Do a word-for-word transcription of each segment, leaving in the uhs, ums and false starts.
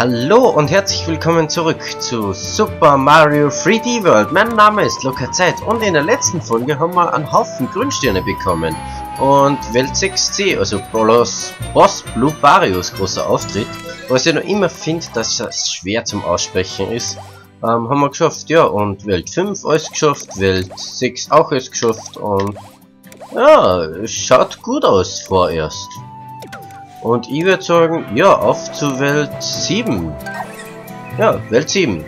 Hallo und herzlich willkommen zurück zu Super Mario drei D World. Mein Name ist Luca Zeit und in der letzten Folge haben wir einen Haufen Grünsterne bekommen. Und Welt sechs C, also Bolos, Boss Blue Barios großer Auftritt, was ich noch immer finde, dass das schwer zum Aussprechen ist, ähm, haben wir geschafft, ja. Und Welt fünf alles geschafft, Welt sechs auch alles geschafft und ja, es schaut gut aus vorerst. Und ich würde sagen, ja, auf zu Welt sieben. Ja, Welt sieben.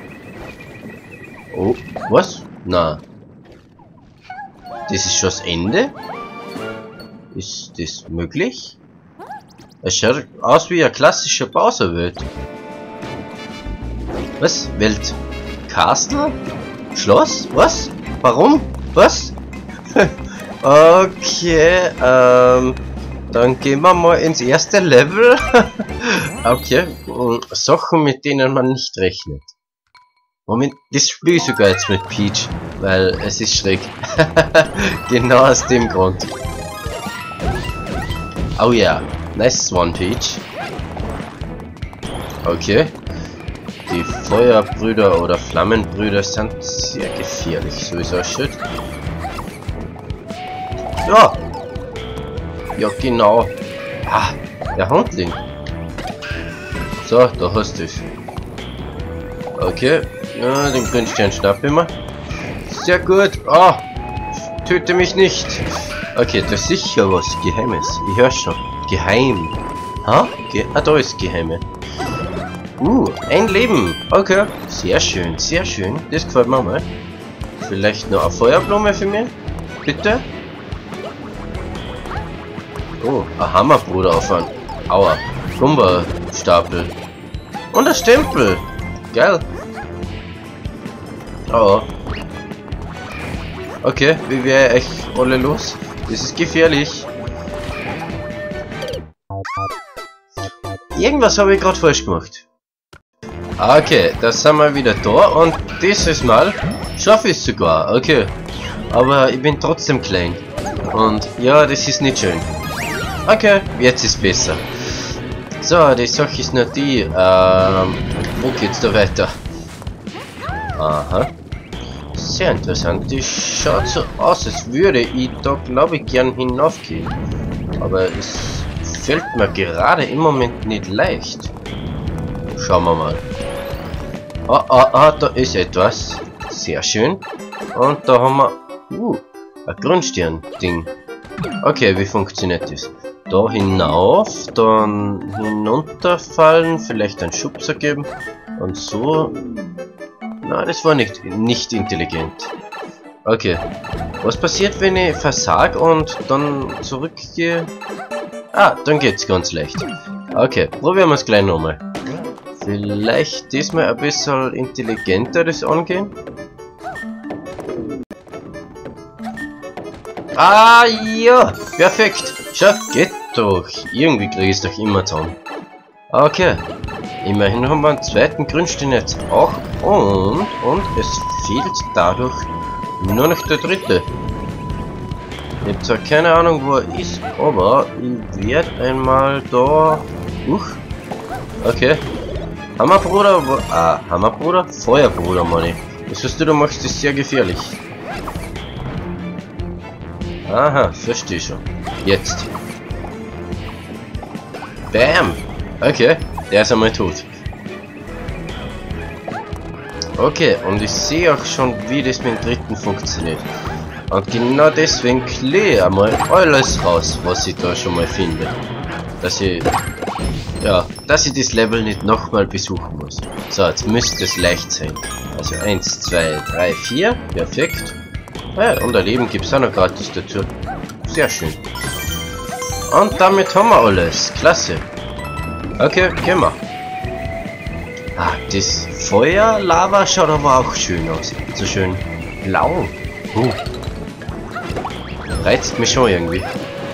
Oh, was? Na. Das ist schon das Ende? Ist das möglich? Es schaut aus wie ein klassischer Bowser-Welt. Was? Welt Castle? Schloss? Was? Warum? Was? Okay, ähm... dann gehen wir mal ins erste Level. Okay, Sachen, mit denen man nicht rechnet. Moment, das spiele ich sogar jetzt mit Peach, weil es ist schräg. Genau aus dem Grund. Oh ja, yeah. Nice one, Peach. Okay. Die Feuerbrüder oder Flammenbrüder sind sehr gefährlich, so wie es ausschaut. Ja. Ja, genau. Ah, der Hundling. So, da hast du es. Okay. Ja, den Grünstern schnapp immer. Sehr gut. Ah, töte mich nicht. Okay, das ist sicher was Geheimes. Ich höre schon. Geheim. Ha? Ge ah, da ist Geheime. Uh, ein Leben. Okay. Sehr schön, sehr schön. Das gefällt mir mal. Vielleicht noch eine Feuerblume für mich? Bitte? Oh, ein Hammerbruder auf einen. Aua. Lumberstapel. Und ein Stempel. Geil. Oh. Okay, wie wäre ich alle los? Das ist gefährlich. Irgendwas habe ich gerade falsch gemacht. Okay, da sind wir wieder da und dieses Mal schaffe ich es sogar. Okay. Aber ich bin trotzdem klein. Und ja, das ist nicht schön. Okay, jetzt ist besser. So, die Sache ist nur die, ähm, wo geht's da weiter? Aha. Sehr interessant. Das schaut so aus, als würde ich da, glaube ich, gern hinaufgehen. Aber es fällt mir gerade im Moment nicht leicht. Schauen wir mal. Ah, ah, ah, da ist etwas. Sehr schön. Und da haben wir, uh, ein Grünstern-Ding. Okay, wie funktioniert das? Da hinauf, dann hinunterfallen, vielleicht einen Schubser geben und so. Na, das war nicht, nicht intelligent. Okay. Was passiert, wenn ich versag und dann zurückgehe? Ah, dann geht's ganz leicht. Okay, probieren wir es gleich nochmal. Vielleicht diesmal ein bisschen intelligenter das angehen. Ah, ja, perfekt. Schau, geht doch. Irgendwie kriege ich es doch immer zusammen. Okay. Immerhin haben wir einen zweiten Grünstein jetzt auch. Und, und es fehlt dadurch nur noch der dritte. Ich habe zwar keine Ahnung, wo er ist, aber ich werde einmal da... Uch. Okay. Hammerbruder, wo... Ah, Hammerbruder? Feuerbruder, Manni. Das heißt, du machst das sehr gefährlich. Aha, verstehe schon. Jetzt. Bam! Okay, der ist einmal tot. Okay, und ich sehe auch schon, wie das mit dem dritten funktioniert. Und genau deswegen kläre einmal alles raus, was ich da schon mal finde. Dass ich... Ja, dass ich das Level nicht nochmal besuchen muss. So, jetzt müsste es leicht sein. Also eins, zwei, drei, vier. Perfekt. Ja, und ein Leben gibt es auch noch gratis dazu. Sehr schön. Und damit haben wir alles. Klasse. Okay, gehen wir. Ah, das Feuer-Lava schaut aber auch schön aus. So schön blau. Uh. Reizt mich schon irgendwie.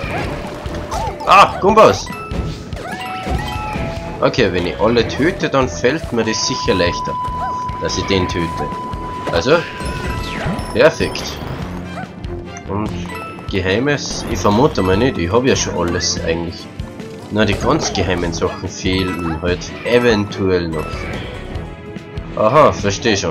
Ah, Gumbas. Okay, wenn ich alle töte, dann fällt mir das sicher leichter, dass ich den töte. Also, perfekt. Und Geheimes, ich vermute mal nicht, ich habe ja schon alles eigentlich. Nur die ganz geheimen Sachen fehlen halt eventuell noch. Aha, verstehe schon.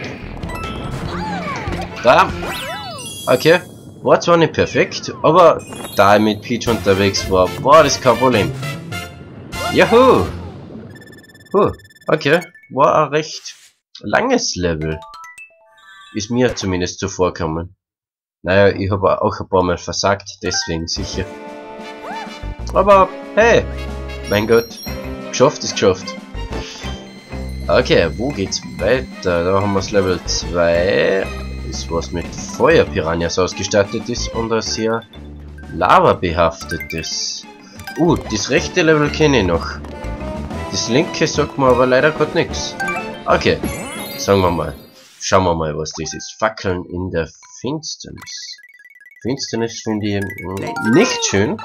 Da. Okay. War zwar nicht perfekt, aber da ich mit Peach unterwegs war, war das kein Problem. Juhu! Huh, okay. War ein recht langes Level. Ist mir zumindest zuvorkommen. Naja, ich habe auch ein paar Mal versagt, deswegen sicher. Aber hey, mein Gott, geschafft ist geschafft. Okay, wo geht's weiter? Da haben wir das Level zwei, das was mit Feuerpiranhas ausgestattet ist und ein sehr Lava behaftet ist. Uh, das rechte Level kenne ich noch. Das linke sagt mir aber leider gerade nichts. Okay, sagen wir mal. Schauen wir mal, was das ist. Fackeln in der Finsternis. Finsternis finde ich nicht schön.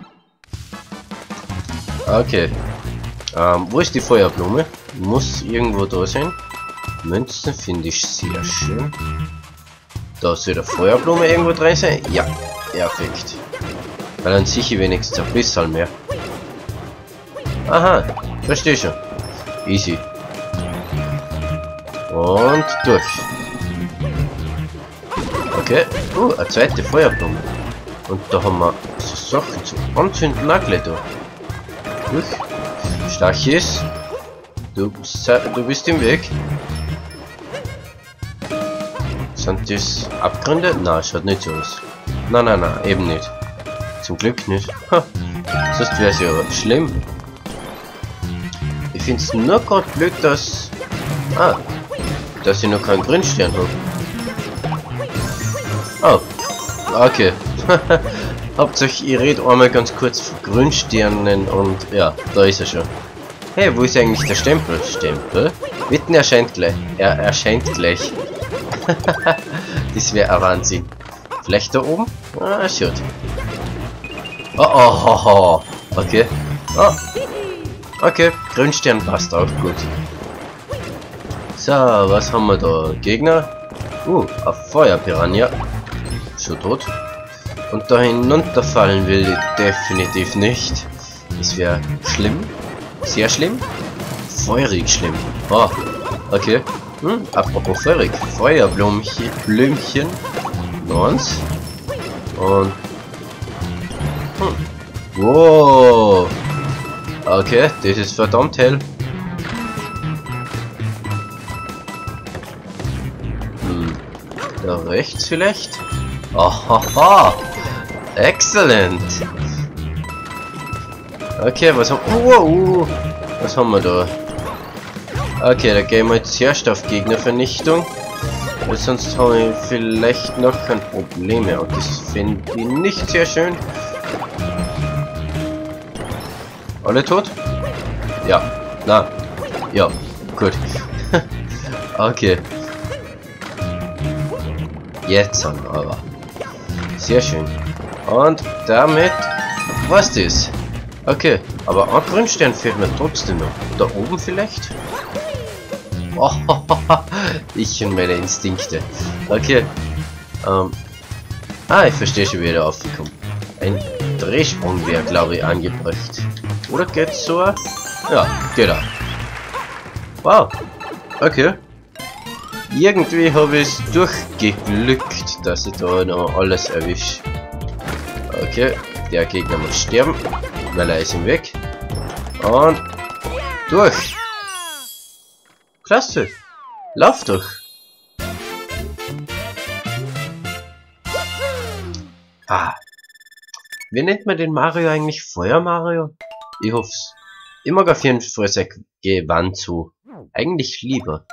Okay. Ähm, wo ist die Feuerblume? Muss irgendwo da sein. Münzen finde ich sehr schön. Da soll der Feuerblume irgendwo drin sein. Ja, perfekt. Weil dann sicher wenigstens ein bisschen mehr. Aha, verstehe schon. Easy. Und durch. Okay. Uh, eine zweite Feuerblume. Und da haben wir so Sachen zum Anzünden auch gleich da. Durch. Stachis. Du, du bist im Weg. Sind das Abgründe? Nein, schaut nicht so aus. Nein, nein, nein, eben nicht. Zum Glück nicht. Ha. Sonst wäre es ja schlimm. Ich finde es nur gerade blöd, dass... Ah. Dass ich noch keinen Grünstern habe. Oh. Okay. Hauptsache, ich rede einmal ganz kurz von Grünsternen und ja, da ist er schon. Hey, wo ist eigentlich der Stempel? Stempel? Mitten erscheint gleich. Er erscheint gleich. Das wäre ein Wahnsinn. Vielleicht da oben? Ah, schaut. Oh, oh, oh, oh. Okay. Oh. Okay, Grünstern passt auch gut. So, was haben wir da? Gegner? Uh, ein Feuerpiranha. Schon tot. Und da hinunterfallen will ich definitiv nicht. Das wäre schlimm. Sehr schlimm. Feurig schlimm. Oh, okay. Hm, apropos feurig. Feuerblümchen. Blümchen. Nons. Und... Hm. Wow. Okay, das ist verdammt hell. Hm. Da rechts vielleicht? Ahaha. Excellent. Okay, was haben wir? Uh, uh, was haben wir da? Okay, da gehen wir jetzt zuerst auf Gegnervernichtung. Weil sonst habe ich vielleicht noch kein Problem mehr. Und das finde ich nicht sehr schön. Alle tot? Ja. Na. Ja. Gut. Okay. Jetzt haben wir aber. Sehr schön. Und damit war's das. Okay, aber ein Grünstern fehlt mir trotzdem noch. Da oben vielleicht? Oh, ich und meine Instinkte. Okay. Ähm. Ah, ich verstehe schon, wie er da aufgekommen. Ein Drehsprung wäre, glaube ich, angebracht. Oder geht's so? Ja, geht auch. Wow. Okay. Irgendwie habe ich es durchgeglückt, dass ich da noch alles erwische. Okay, der Gegner muss sterben, weil er ist im Weg. Und durch. Klasse. Lauf doch. Ah. Wie nennt man den Mario eigentlich? Feuer Mario? Ich hoff's. Ich mag auf jeden Fall sein Gewand zu. Eigentlich lieber.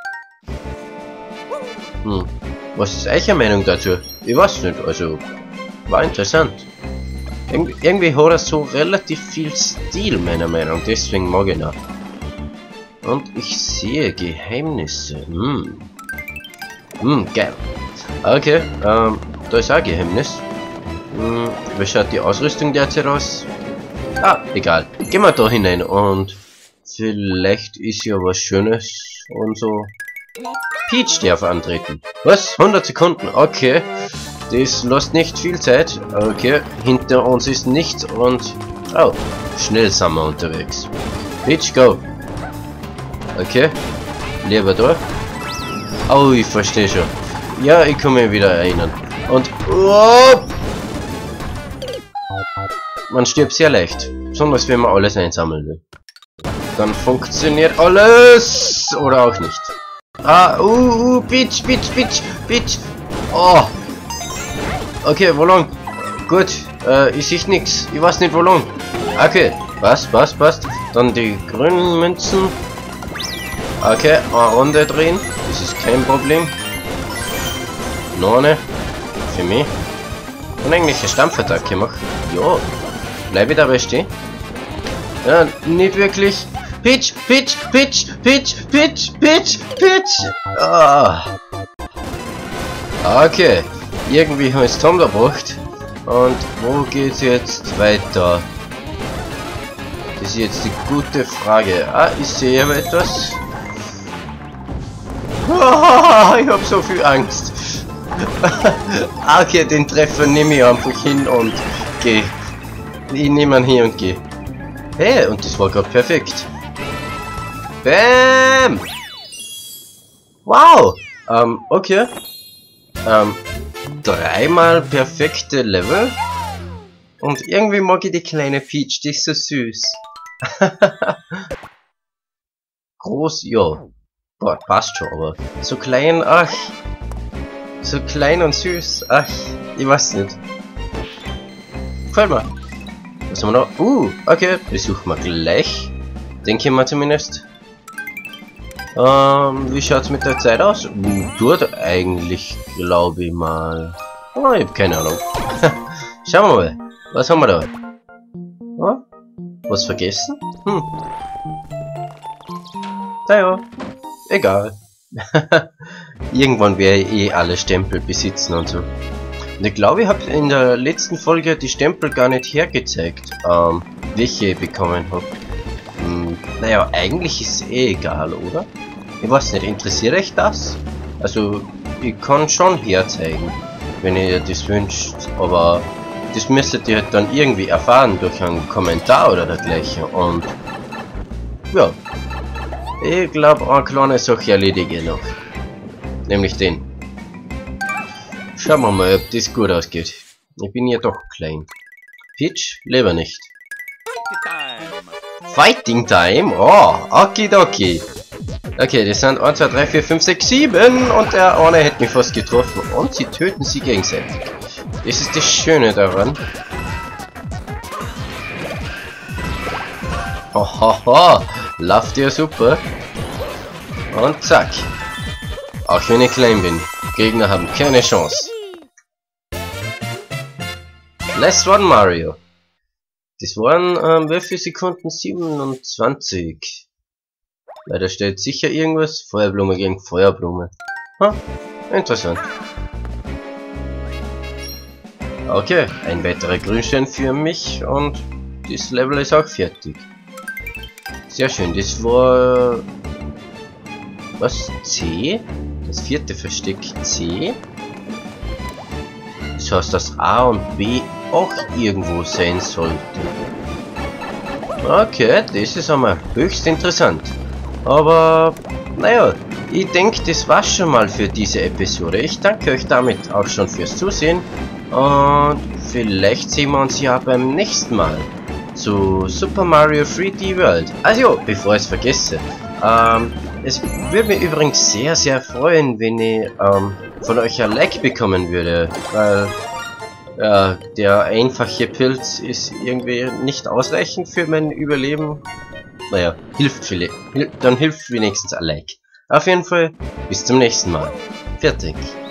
Hm. Was ist eure Meinung dazu? Ich weiß nicht, also war interessant. Ir irgendwie hat er so relativ viel Stil, meiner Meinung nach, deswegen mag ich ihn auch. Und ich sehe Geheimnisse. Hm. Hm, geil. Okay, ähm, da ist auch ein Geheimnis. Hm, wie schaut die Ausrüstung derzeit aus? Ah, egal. Gehen wir da hinein und vielleicht ist ja was Schönes und so. Peach darf antreten. Was? hundert Sekunden? Okay. Das lässt nicht viel Zeit. Okay. Hinter uns ist nichts und... Oh. schnell sind wir unterwegs. Peach, go! Okay. Lieber da. Oh, ich verstehe schon. Ja, ich kann mich wieder erinnern. Und... Oh, man stirbt sehr leicht. Besonders wenn man alles einsammeln will. Dann funktioniert alles! Oder auch nicht. Ah, uh, uh, Peach, Peach, Peach, Peach! Oh! Okay, wo lang? Gut, äh, ich sehe nix. Ich weiß nicht wo lang. Okay, passt, passt, passt. Dann die grünen Münzen. Okay, eine Runde drehen. Das ist kein Problem. Noch eine. Für mich. Und eigentlich eine Stampfattacke machen. Ja. Bleibe ich dabei stehen? Ja, nicht wirklich. Peach, Peach, Peach, Peach, Peach, Peach, Peach. Ah. Okay. Irgendwie haben wir es zusammengebracht. Und wo geht's jetzt weiter? Das ist jetzt die gute Frage. Ah, ich sehe aber etwas. Oh, ich habe so viel Angst. Okay, den Treffer nehme ich einfach hin und gehe. Ich nehme ihn hier und gehe. Hey, und das war gerade perfekt. Bam! Wow! Ähm, okay. Ähm, dreimal perfekte Level. Und irgendwie mag ich die kleine Peach, die ist so süß. Groß, ja. Boah, passt schon, aber so klein, ach. So klein und süß, ach, ich weiß nicht. Gefällt mir. Was haben wir noch? Uh, okay, besuchen wir gleich. Denke ich mal zumindest. Ähm, wie schaut's mit der Zeit aus? Uh, dort eigentlich, glaube ich mal. Oh, ich hab keine Ahnung. Schauen wir mal. Was haben wir da? Oh, was vergessen? Hm. Naja, egal. Irgendwann werde ich eh alle Stempel besitzen und so. Und ich glaube, ich habe in der letzten Folge die Stempel gar nicht hergezeigt, ähm, welche ich bekommen habe. Hm, naja, eigentlich ist es eh egal, oder? Ich weiß nicht, interessiert euch das? Also, ich kann schon herzeigen, wenn ihr das wünscht, aber das müsstet ihr dann irgendwie erfahren durch einen Kommentar oder dergleichen. Und ja, ich glaube, eine kleine Sache erledige ich noch. Nämlich den. Schauen wir mal, ob das gut ausgeht. Ich bin ja doch klein. Peach, lieber nicht. Fighting Time? Oh, okidoki. Okay, das sind eins, zwei, drei, vier, fünf, sechs, sieben und der eine hätte mich fast getroffen. Und sie töten sie gegenseitig. Das ist das Schöne daran. Hohoho, läuft ja super. Und zack. Auch wenn ich klein bin. Gegner haben keine Chance. Last one, Mario. Das waren, ähm, wie viele Sekunden? siebenundzwanzig. Weil da steht sicher irgendwas. Feuerblume gegen Feuerblume. Ha, interessant. Okay, ein weiterer Grünstein für mich und das Level ist auch fertig. Sehr schön, das war... Was? C? Das vierte Versteck C? Das heißt, dass A und B auch irgendwo sein sollte. Okay, das ist einmal höchst interessant. Aber, naja, ich denke, das war's schon mal für diese Episode. Ich danke euch damit auch schon fürs Zusehen. Und vielleicht sehen wir uns ja beim nächsten Mal zu Super Mario drei D World. Also, bevor ich es vergesse, ähm, es würde mich übrigens sehr, sehr freuen, wenn ich ähm, von euch ein Like bekommen würde, weil äh, der einfache Pilz ist irgendwie nicht ausreichend für mein Überleben. Naja, hilft vielleicht, dann hilft wenigstens ein Like. Auf jeden Fall, bis zum nächsten Mal. Fertig.